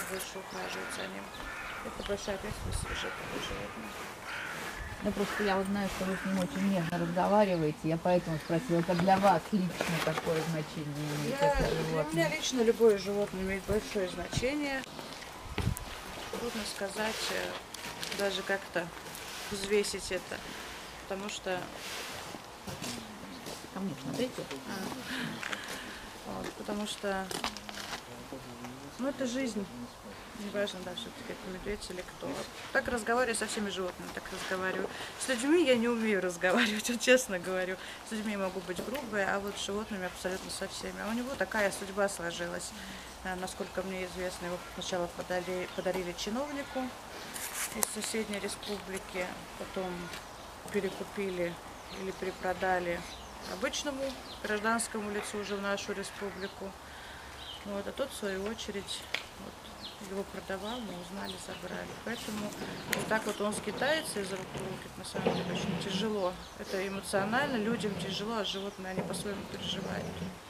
больше ухаживать за ним. Это большая ответственность совершенно такое животное. Ну, просто я вот знаю, что вы с ним очень нежно разговариваете, я поэтому спросила, как для вас лично какое значение имеет это Для животное? меня лично любое животное имеет большое значение. Трудно сказать, даже как-то взвесить это, потому что Ко мне смотрите. вот, потому что ну, это жизнь. Неважно, да, все-таки это медведь или кто. Так разговариваю со всеми животными, так разговариваю. С людьми я не умею разговаривать, вот честно говорю. С людьми я могу быть грубой, а вот с животными абсолютно со всеми. А у него такая судьба сложилась. Насколько мне известно, его сначала подарили чиновнику из соседней республики, потом перекупили или перепродали обычному гражданскому лицу уже в нашу республику. Вот, а тот, в свою очередь, вот, его продавал, мы узнали, забрали. Поэтому вот так вот он скитается из рук в руки, это на самом деле очень тяжело. Это эмоционально, людям тяжело, а животные, они по-своему переживают.